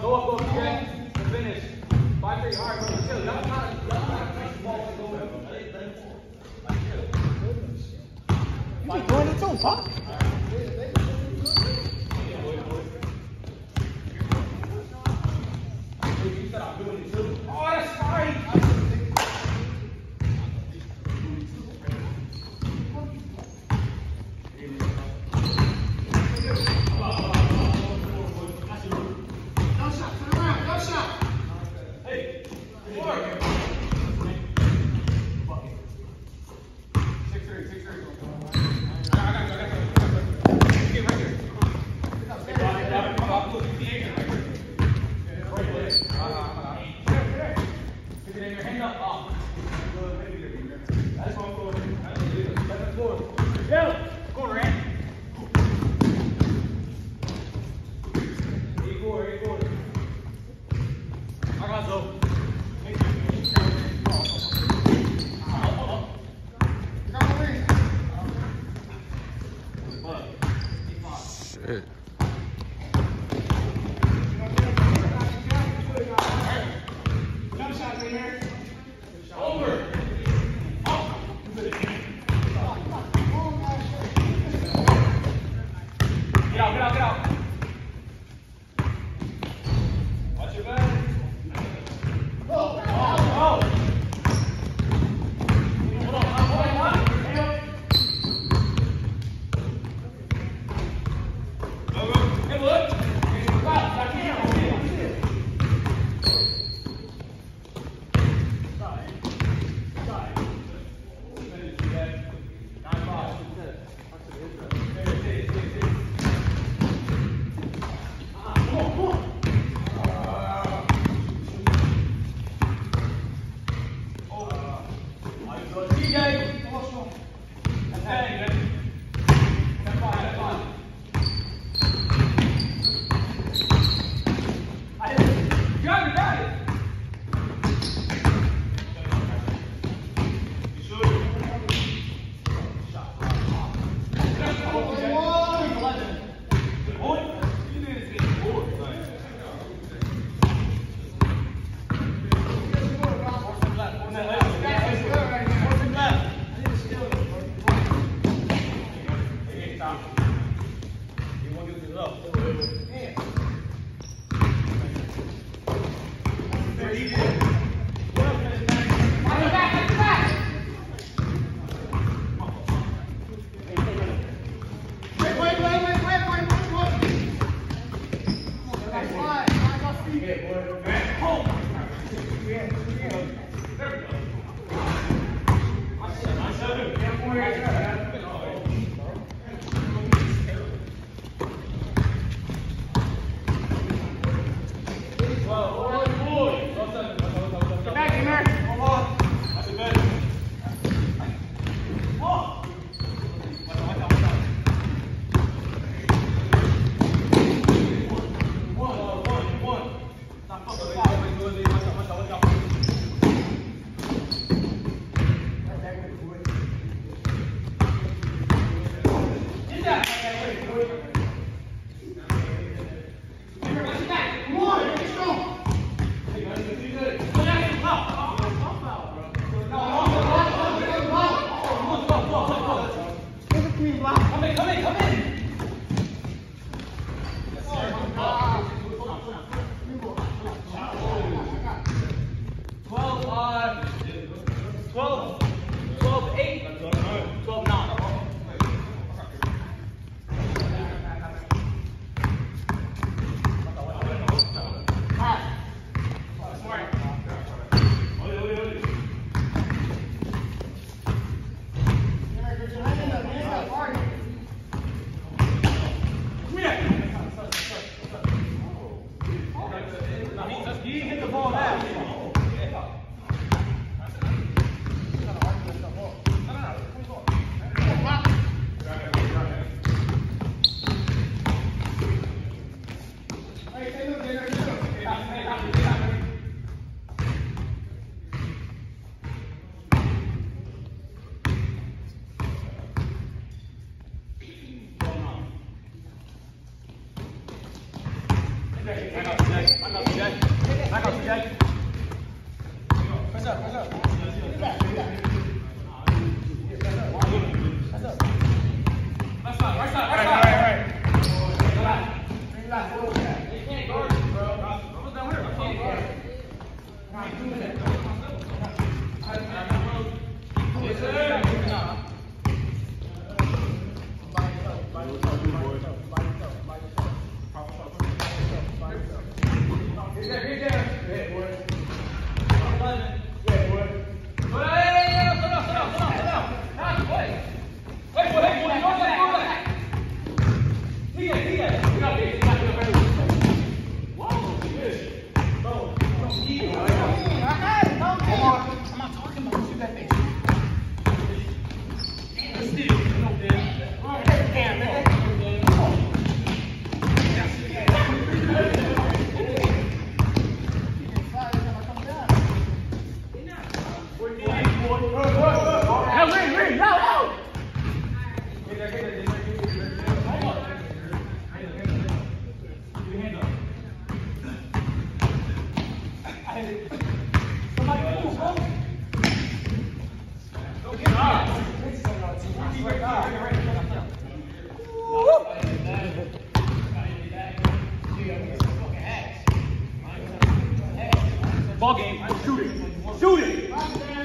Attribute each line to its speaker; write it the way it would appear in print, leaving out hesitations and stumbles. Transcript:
Speaker 1: Go up, TJ. To finish. 5-3, hard, bro. Chill. Y'all trying to push the ball and go over.
Speaker 2: You doing it too, Pop?
Speaker 1: Oh, that's fine.
Speaker 3: Shit.
Speaker 1: Get out. Watch your back. Back up, CJ. Back up, CJ.
Speaker 2: Press up, press up. Get back, get back. Press up.
Speaker 1: Left side, right side, right side.
Speaker 2: All right.
Speaker 1: Go back.
Speaker 2: Bring it back, go back.
Speaker 1: You can't guard me, bro. What's down here? I can't guard. Yes, sir. Ball game. Shoot it. Shoot it.